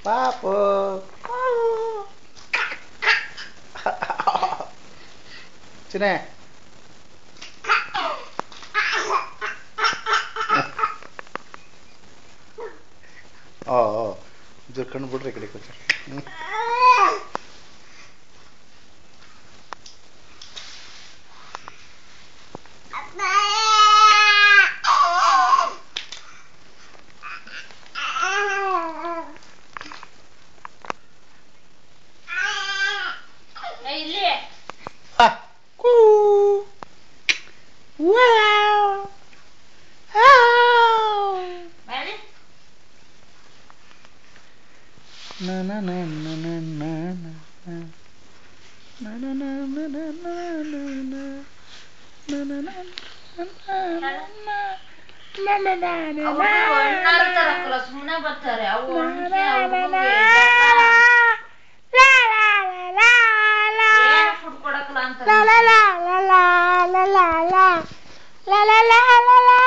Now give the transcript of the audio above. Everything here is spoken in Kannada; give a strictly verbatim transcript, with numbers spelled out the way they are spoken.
ಪಾಪು ಚಿನ್ನೆ ಓ ಜೋರ್ ಕಣ್ಣು ಬಿಡ್ರಿ ಈ ಕಡೆ ಕೂತ್ರಿ na na na na na na na na na na na na na na na na ಸುಮ್ಮನೆ ಬರ್ತಾರೆ ಅವು ಫುಡ್ ಕೊಡಕಲ್ಲ ಅಂತ